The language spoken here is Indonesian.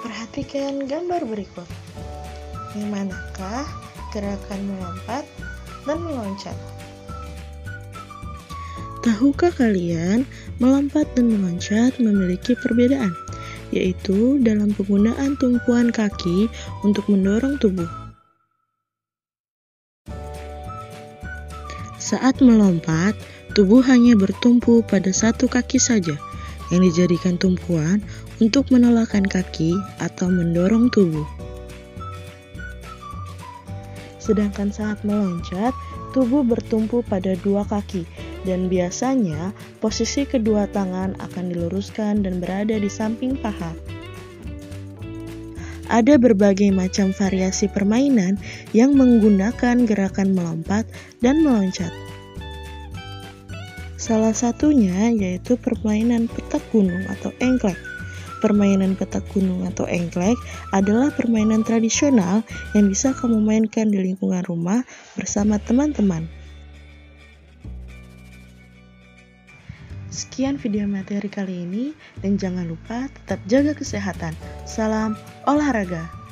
Perhatikan gambar berikut. Yang manakah gerakan melompat dan meloncat? Tahukah kalian, melompat dan meloncat memiliki perbedaan, yaitu dalam penggunaan tumpuan kaki untuk mendorong tubuh. Saat melompat, tubuh hanya bertumpu pada satu kaki saja, yang dijadikan tumpuan untuk menolakkan kaki atau mendorong tubuh. Sedangkan saat meloncat, tubuh bertumpu pada dua kaki, dan biasanya posisi kedua tangan akan diluruskan dan berada di samping paha. Ada berbagai macam variasi permainan yang menggunakan gerakan melompat dan meloncat. Salah satunya yaitu permainan petak gunung atau engklek. Permainan petak gunung atau engklek adalah permainan tradisional yang bisa kamu mainkan di lingkungan rumah bersama teman-teman. Sekian video materi kali ini, dan jangan lupa tetap jaga kesehatan. Salam olahraga.